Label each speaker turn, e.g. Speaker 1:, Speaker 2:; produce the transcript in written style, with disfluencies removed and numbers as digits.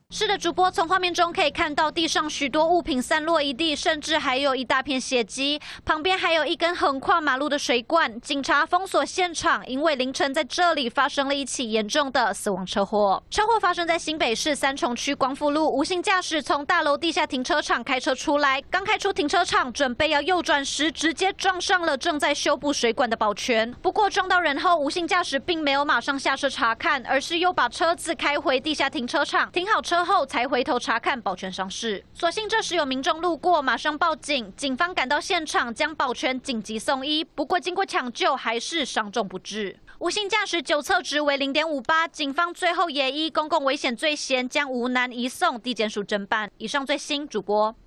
Speaker 1: 是的，主播从画面中可以看到地上许多物品散落一地，甚至还有一大片血迹，旁边还有一根横跨马路的水管。警察封锁现场，因为凌晨在这里发生了一起严重的死亡车祸。车祸发生在新北市三重区光复路，无姓驾驶从大楼地下停车场开车出来，刚开出停车场，准备要右转时，直接撞上了正在修补水管的保全。不过撞到人后，无姓驾驶并没有马上下车查看，而是又把车子开回地下停车场，停好车后才回头查看保全伤势。所幸这时有民众路过，马上报警，警方赶到现场将保全紧急送医。不过经过抢救，还是伤重不治。无姓驾驶酒测值为0.58，警方最后也依公共危险罪嫌将吴男移送地检署侦办。以上最新主播。